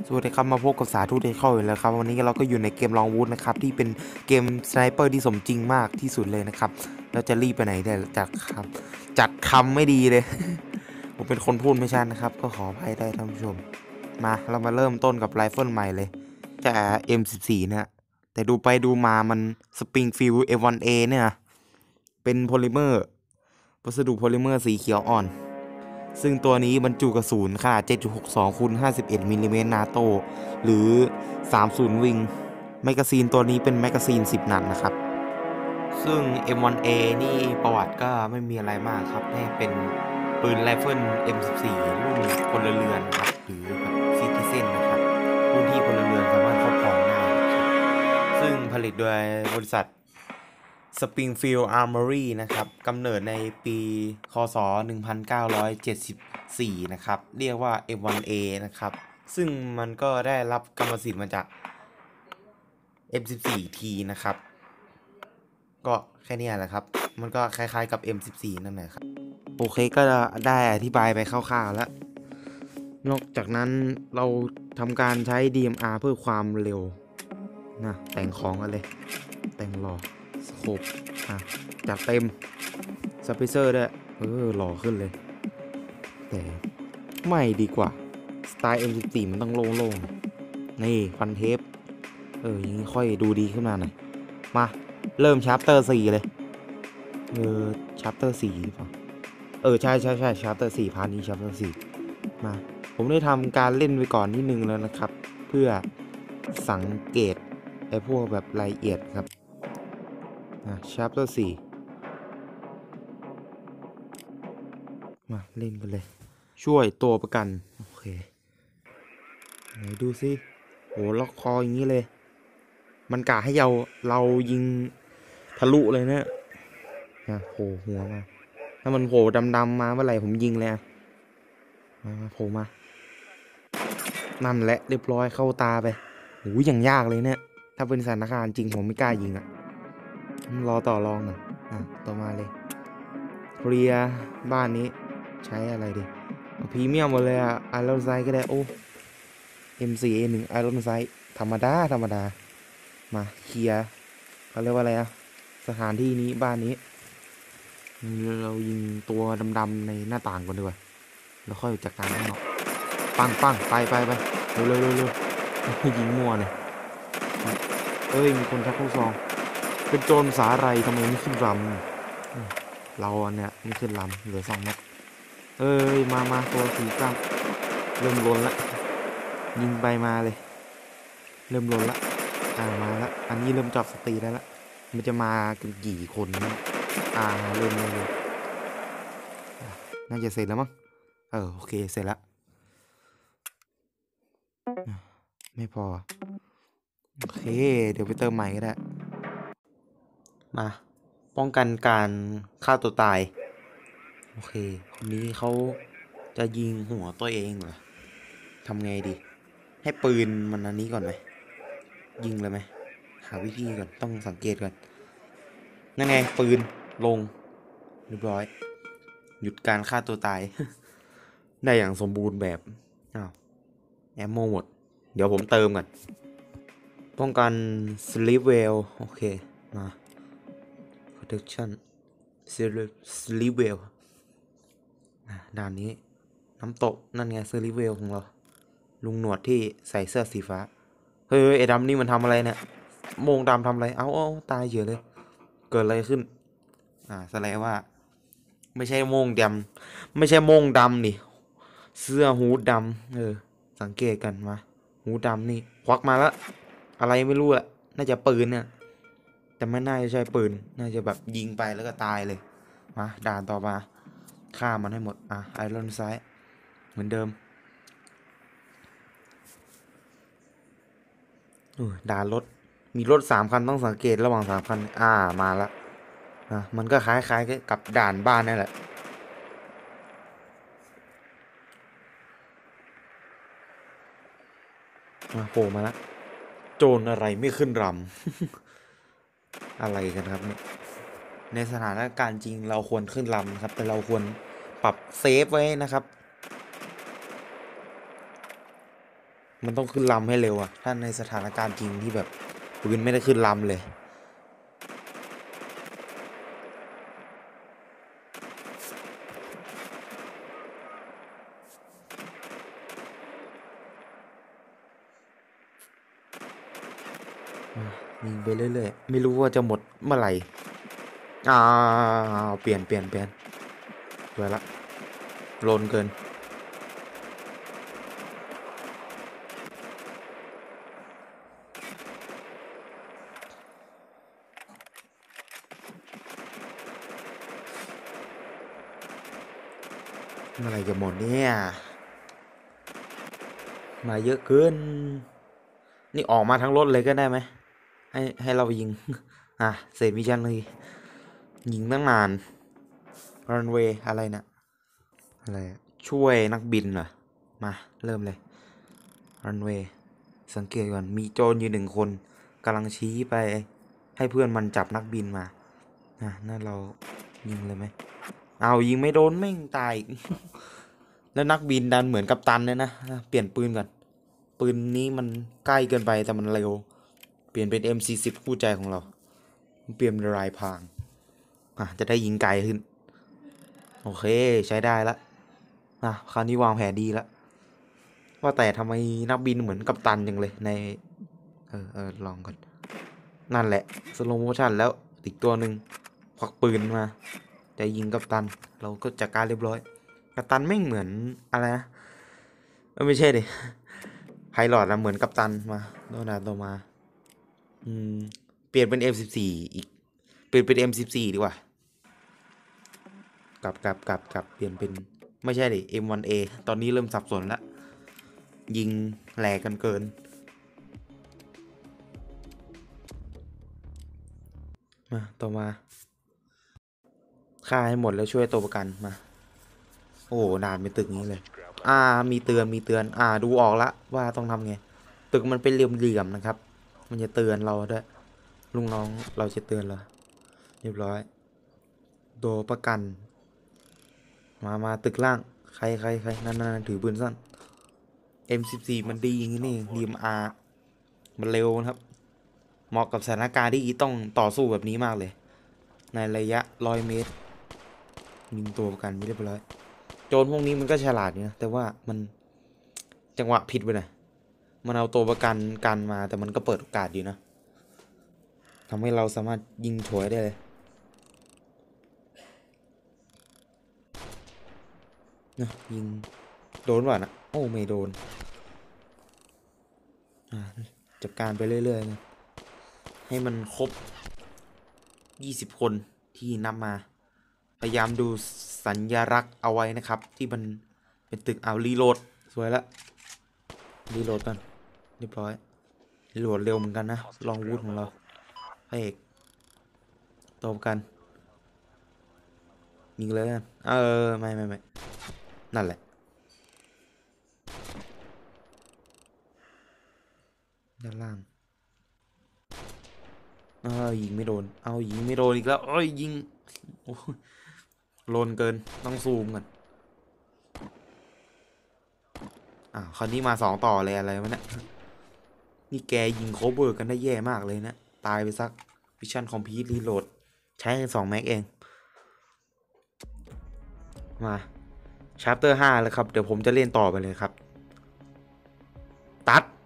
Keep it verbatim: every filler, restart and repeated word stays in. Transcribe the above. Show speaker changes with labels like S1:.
S1: สวัสดีครับมาพบกับสาธุเทคเข้าอีกแล้วครับวันนี้เราก็อยู่ในเกมลองวูดนะครับที่เป็นเกมสไนเปอร์ที่สมจริงมากที่สุดเลยนะครับเราจะรีบไปไหนได้จากคำจัดคำไม่ดีเลย ผมเป็นคนพูดไม่ชัดนะครับก็ขออภัยได้ท่านผู้ชมมาเรามาเริ่มต้นกับไรเฟิลใหม่เลยจะ เอ็ม สิบสี่ นะแต่ดูไปดูมามัน Springfield เอฟ วัน เอ เนี่ยเป็นโพลิเมอร์วัสดุโพลิเมอร์สีเขียวอ่อนซึ่งตัวนี้บรรจุกระสุนขนาด เจ็ดจุดหกสอง คูณ ห้าสิบเอ็ด มิลลิเมตรนาโตหรือ สามสิบ วิงแมกกาซีนตัวนี้เป็นแมกกาซีน สิบ นัดนะครับซึ่ง เอ็ม วัน เอ นี่ประวัติก็ไม่มีอะไรมากครับแค่เป็นปืนไรเฟิล เอ็ม สิบสี่ รุ่นพลเรือนครับหรือแบบซิติเซนนะครับรุ่นที่พลเรือนสามารถครอบครองได้ครับซึ่งผลิตโดยบริษัท Springfield Armory นะครับกำเนิดในปีคศหนึ่งพันเก้าร้อยเจ็ดสิบสี่นะครับเรียกว่า เอ็ม วัน เอ นะครับซึ่งมันก็ได้รับกรรมสิทธิ์มาจาก เอ็ม สิบสี่ ที นะครับก็แค่นี้แหละครับมันก็คล้ายๆกับ เอ็ม สิบสี่ นั่นแหละครับโอเคก็ได้อธิบายไปคร่าวๆแล้วนอกจากนั้นเราทำการใช้ ดี เอ็ม อาร์ เพื่อความเร็วนะแต่งของกันเลยแต่งหล่อสโคปอ่ะจัดเต็มสเปเซอร์ด้วยเออหล่อขึ้นเลยแต่ไม่ดีกว่าสไตล์ เอ็ม สิบสี่ มันต้องโล่งๆนี่ฟันเทปเอออย่างนี้ค่อยดูดีขึ้นมาหน่อยมาเริ่มชาร์ปเตอร์สี่เลยเออชาร์ปเตอร์สี่หรือเปล่าเออใช่ใช่ใช่ชาร์ปเตอร์สี่พาร์ทนี้ชาร์ปเตอร์สี่มาผมได้ทำการเล่นไปก่อนนิดนึงแล้วนะครับเพื่อสังเกตไอ้พวกแบบรายละเอียดครับchapter สี่มาเล่นกันเลยช่วยตัวประกันโอเคไหนดูสิโหล็อกคออย่างนี้เลยมันกะให้เราเรายิงทะลุเลยเนี่ยนะโผล่หัวมาถ้ามันโผล่ดำๆมาเมื่อไหร่ผมยิงเลยมามาโผล่มานั่นแหละเรียบร้อยเข้าตาไปโหอย่างยากเลยเนี่ยถ้าเป็นสถานการณ์จริงผมไม่กล้ายิงอ่ะรอต่อรองหน่อยอ่ะต่อมาเลยเคลียร์บ้านนี้ใช้อะไรดีพรีเมียมหมดเลยอะไอรอนไซด์ก็ได้โอ้ เอ็ม โฟร์ เอ หนึ่ง ไอรอนไซด์ธรรมดาธรรมดามาเคลียร์เขาเรียกว่าอะไรอะสถานที่นี้บ้านนี้เรายิงตัวดำๆในหน้าต่างก่อนดีกว่าแล้วค่อยจัดการข้างนอกปังปังไปไปไปเร็วเร็วเร็วเร็วยิงมั่วเลยเอ้ยมีคนชักลูกซองเป็นโจรสาไรทำไมไม่ขึ้นลำเราเนี่ยไม่ขึ้นลำเหลือสองนัดเอ้ยมามาตัวสีกล้ามเริ่มล้นละยิงไปมาเลยเริ่มล้นละอ่ามาละอันนี้เริ่มจับสตรีได้ละมันจะมากันกี่คนเนี่ยอ่าเริ่มเลยน่าจะเสร็จแล้วมั้งเออโอเคเสร็จแล้วไม่พอโอเคเดี๋ยวไปเติมใหม่ก็ได้มาป้องกันการฆ่าตัวตายโอเคคนนี้เขาจะยิงหัวตัวเองเหรอทำไงดีให้ปืนมันอันนี้ก่อนไหมยิงเลยไหมหาวิธีก่อนต้องสังเกตก่อนนั่นไงปืนลงเรียบร้อยหยุดการฆ่าตัวตาย ได้อย่างสมบูรณ์แบบอ้าวแอมโมหมดเดี๋ยวผมเติมก่อนป้องกันสลิปเวลโอเคมา protection สลิปเวลด่านนี้น้ำตกนั่นไงสลิปเวลของเราลุงหนวดที่ใส่เสื้อสีฟ้าเฮ้ยไอ้ดำนี่มันทำอะไรเนี่ยโมงดำทำอะไรเอ้าเอ้าตายเฉยเลยเกิดอะไรขึ้นอ่าแสดงว่าไม่ใช่โมงดำไม่ใช่โมงดำนี่เสื้อฮูดดำเออสังเกตกันมาฮูดดำนี่ควักมาแล้วอะไรไม่รู้อะน่าจะปืนเนี่ยแต่ไม่น่าจะใช่ปืนน่าจะแบบยิงไปแล้วก็ตายเลยมาด่านต่อมาฆ่ามันให้หมดอ่ะไอรอนไซด์เหมือนเดิมด่านรถมีรถสามคันต้องสังเกตระหว่างสามคันอ่ามาแล้วนะมันก็คล้ายๆกับด่านบ้านนั่นแหละมาโผล่มาแล้วโจรอะไรไม่ขึ้นรำ อะไรกันครับเนี่ยในสถานการณ์จริงเราควรขึ้นลำครับแต่เราควรปรับเซฟไว้นะครับมันต้องขึ้นลำให้เร็วอะถ้าในสถานการณ์จริงที่แบบปืนไม่ได้ขึ้นลำเลยยิงไปเรื่อยๆไม่รู้ว่าจะหมดเมื่อไหร่อ่าเปลี่ยนเปลี่ยนเปลี่ยนไปละโลนเกินเมื่อไหร่จะหมดเนี่ยมาเยอะเกินนี่ออกมาทั้งรถเลยก็ได้ไหมให้ให้เรายิงอ่ะเสร็จมิชชั่นเลยยิงตั้งนานรันเวย์อะไรนะอะไรช่วยนักบินเหรอมาเริ่มเลยรันเวย์สังเกตก่อนมีโจรอยู่หนึ่งคนกำลังชี้ไปให้เพื่อนมันจับนักบินมาอ่ะนั่นเรายิงเลยไหมเอายิงไม่โดนแม่งตาย แล้วนักบินดันเหมือนกัปตันเลยนะเปลี่ยนปืนก่อนปืนนี้มันใกล้เกินไปแต่มันเร็วเปลี่ยนเป็น เอ็ม สี่สิบ คู่ใจของเราเปลี่ยนเป็นรายพรางอ่ะจะได้ยิงไกลขึ้นโอเคใช้ได้ละอ่ะคราวนี้วางแผนดีละว่าแต่ทำไมนักบินเหมือนกัปตันจังเลยในเออเออลองก่อนนั่นแหละสโลโมชั่นแล้วอีกตัวหนึ่งควักปืนมาจะยิงกัปตันเราก็จัดการเรียบร้อยกัปตันไม่เหมือนอะไรนะไม่ใช่ดิไพลอตนะเหมือนกัปตันมาโดนาโตมาอืมเปลี่ยนเป็น เอ็ม สิบสี่ อีกเปลี่ยนเป็น เอ็ม สิบสี่ ดีกว่ากลับกลับกลับกลับเปลี่ยนเป็นไม่ใช่ดิ เอ็ม วัน เอ ตอนนี้เริ่มสับสนละยิงแหลกกันเกินมาต่อมาฆ่าให้หมดแล้วช่วยตัวประกันมาโอ้นานเป็นตึกนี้เลยอ่ามีเตือนมีเตือนอ่าดูออกละว่าต้องทำไงตึกมันเป็นเหลี่ยมๆนะครับมันจะเตือนเราด้วยลุงน้องเราจะเตือนเราเรียบร้อยตัวประกันมามาตึกล่างใครใครใครนั่นนั่นถือปืนสั้น เอ็ม สิบสี่ มันดีอย่างนี้นี่ ดี เอ็ม อาร์ มันเร็วนะครับเหมาะกับสถานการณ์ที่ต้องต่อสู้แบบนี้มากเลยในระยะร้อยเมตรยิงตัวประกันไม่ได้ไปร้อยโจรพวกนี้มันก็ฉลาดอยู่นะแต่ว่ามันจังหวะผิดไปหน่อยมันเอาตัวประกันกันมาแต่มันก็เปิดโอกาสอยู่นะทำให้เราสามารถยิงฉวยได้เลยนะยิงโดนว่ะนะโอ้ไม่โดนจัดการไปเรื่อยๆนะให้มันครบยี่สิบคนที่นับมาพยายามดูสัญลักษณ์เอาไว้นะครับที่มันเป็นตึกเอารีโหลดสวยละรีโหลดกันเรียบร้อยรีโหลดเร็วเหมือนกันนะลองวูดของเราพระเอกตบกันยิงเลยกันเออไม่ไม่ไม่นั่นแหละด้านล่างเออยิงไม่โดนเอายิงไม่โดนอีกแล้วเอ้ยยิงโอ้โลนเกินต้องซูมกันอ่าคราวนี้มาสองต่อเลยอะไรวะเนี่ยนี่แกยิงโคเวอร์กันได้แย่มากเลยนะตายไปสักวิชั่นคอมพิวต์รีโหลดใช้สองแม็กเองมาชาร์เตอร์ห้าแล้วครับเดี๋ยวผมจะเล่นต่อไปเลยครับตัด